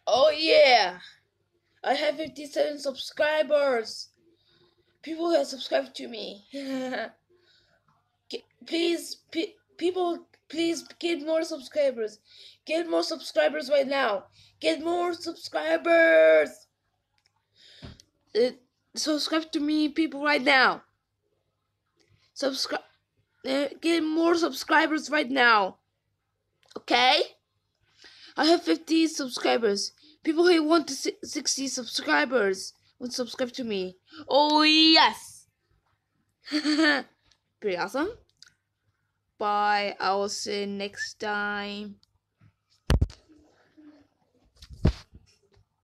Oh yeah, I have 57 subscribers. People have subscribed to me. Please, people, please get more subscribers. Get more subscribers right now. Get more subscribers. Uh, Subscribe to me, people, right now. Subscribe. Get more subscribers right now. Okay? I have 50 subscribers. People who want to 60 subscribers would subscribe to me. Oh yes! Pretty awesome. Bye. I will see you next time.